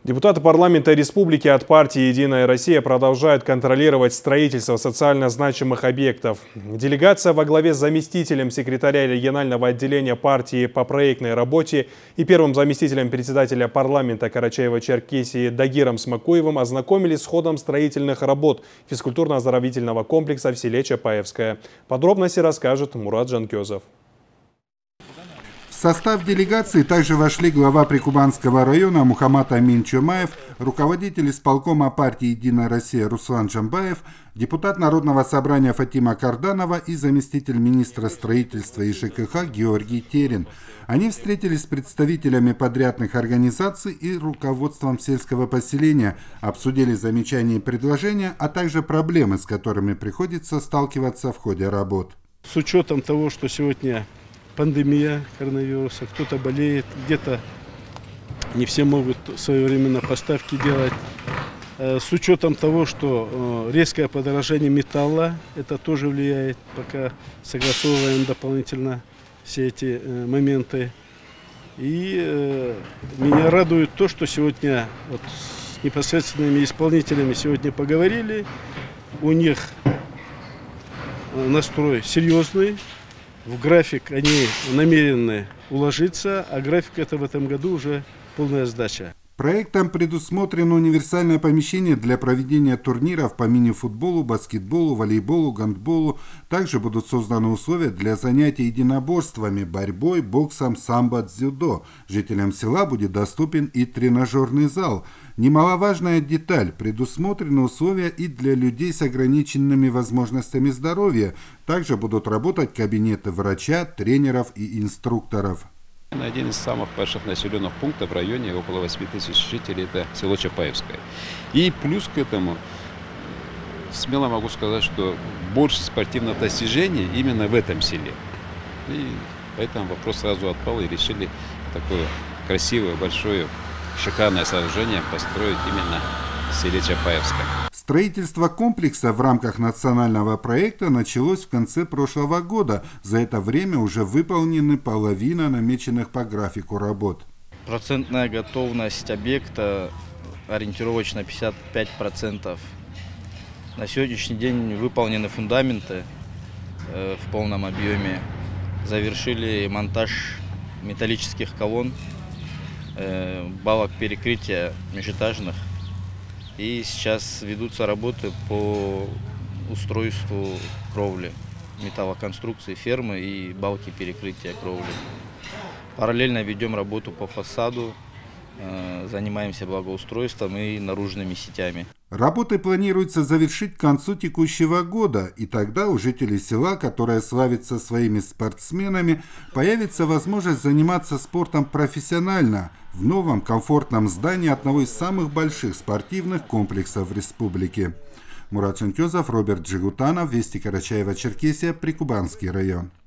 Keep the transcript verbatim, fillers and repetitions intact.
Депутаты парламента республики от партии «Единая Россия» продолжают контролировать строительство социально значимых объектов. Делегация во главе с заместителем секретаря регионального отделения партии по проектной работе и первым заместителем председателя парламента Карачаево-Черкесии Дагиром Смакуевым ознакомились с ходом строительных работ физкультурно-оздоровительного комплекса в селе Чапаевское. Подробности расскажет Мурат Жанкезов. В состав делегации также вошли глава Прикубанского района Мухаммад Амин Чумаев, руководитель исполкома партии «Единая Россия» Руслан Джамбаев, депутат Народного собрания Фатима Карданова и заместитель министра строительства и ЖКХ Георгий Терин. Они встретились с представителями подрядных организаций и руководством сельского поселения, обсудили замечания и предложения, а также проблемы, с которыми приходится сталкиваться в ходе работ. С учетом того, что сегодня пандемия коронавируса, кто-то болеет, где-то не все могут своевременно поставки делать. С учетом того, что резкое подорожание металла, это тоже влияет, пока согласовываем дополнительно все эти моменты. И меня радует то, что сегодня вот с непосредственными исполнителями сегодня поговорили, у них настрой серьезный. В график они намерены уложиться, а график это в этом году уже полная сдача. Проектом предусмотрено универсальное помещение для проведения турниров по мини-футболу, баскетболу, волейболу, гандболу. Также будут созданы условия для занятий единоборствами, борьбой, боксом, самбо, дзюдо. Жителям села будет доступен и тренажерный зал. Немаловажная деталь – предусмотрены условия и для людей с ограниченными возможностями здоровья. Также будут работать кабинеты врача, тренеров и инструкторов. Один из самых больших населенных пунктов в районе, около восьми тысяч жителей, это село Чапаевское. И плюс к этому, смело могу сказать, что больше спортивных достижений именно в этом селе. И поэтому вопрос сразу отпал и решили такое красивое, большое, шикарное сооружение построить именно в селе Чапаевское. Строительство комплекса в рамках национального проекта началось в конце прошлого года. За это время уже выполнены половина намеченных по графику работ. Процентная готовность объекта ориентировочно пятьдесят пять процентов. На сегодняшний день выполнены фундаменты э, в полном объеме. Завершили монтаж металлических колонн, э, балок перекрытия межэтажных. И сейчас ведутся работы по устройству кровли, металлоконструкции фермы и балки перекрытия кровли. Параллельно ведем работу по фасаду, занимаемся благоустройством и наружными сетями. Работы планируется завершить к концу текущего года, и тогда у жителей села, которое славится своими спортсменами, появится возможность заниматься спортом профессионально в новом комфортном здании одного из самых больших спортивных комплексов в республике. Мурат Жанкезов, Роберт Джигутанов, Вести Карачаево-Черкесия, Прикубанский район.